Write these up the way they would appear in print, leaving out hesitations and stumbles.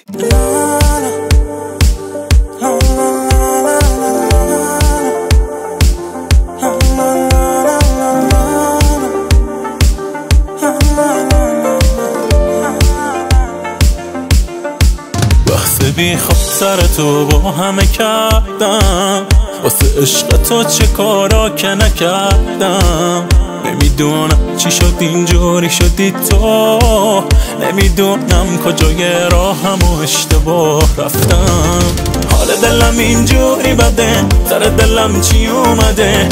بیخود سر تو با همه کردم، واسه عشق تو چه کارا که نکردم. نمیدونم چی شد اینجوری شدی تو، نمیدونم کجای راهم و اشتباه رفتم. حال دلم اینجوری بده، سر دلم چی اومده،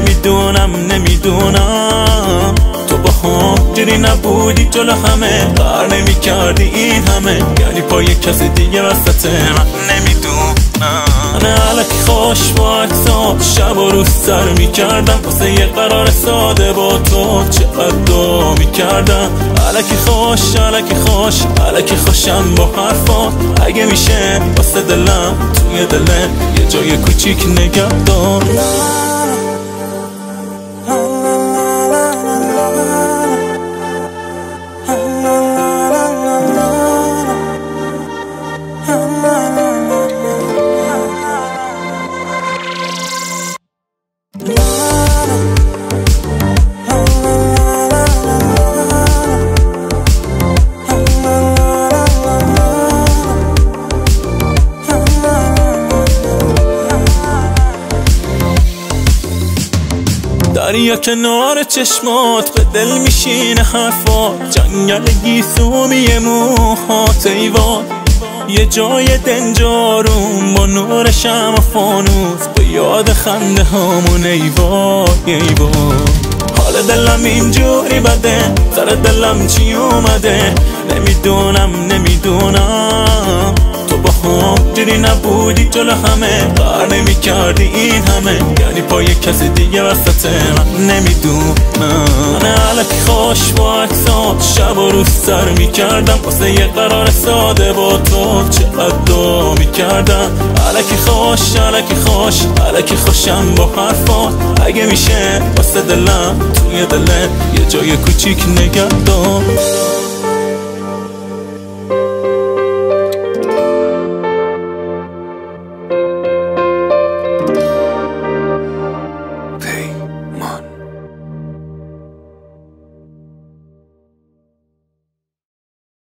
نمیدونم تو باهام جوری نبودی جلو همه، قرار نمیکردی این همه، یعنی پای کسی دیگه وسطه. من نمیدونم من الکی خوش با عکسات شب و روز سر میکردم، واسه یه قرار ساده با تو چقدر میکردم. الکی خوش الکی خوش الکی خوشم با حرفات، اگه میشه واسه دلم توی دلم یه جای کوچیک نگه دار. دریا کنار چشمات به دل میشینه حرفات، جنگل گیسومی موهات ایوان، یه جای دنجارون با نور شمع و فانوس، با یاد خنده هامون ایوان. حال دلم اینجوری بده، سر دلم چی اومده، نمیدونم تو باهام جوری نبودی جلو همه، قرار نمیکردی این همه، یعنی پای کسی دیگه وسطه. من نمیدونم من الکی خوش با عکسات شب و روز سر میکردم، واسه یه قرار ساده با تو چقدر میکردم. الکی خوش الکی خوش الکی خوشم با حرفات، اگه میشه واسه دلم توی دلم یه جای کوچیک نگه دار.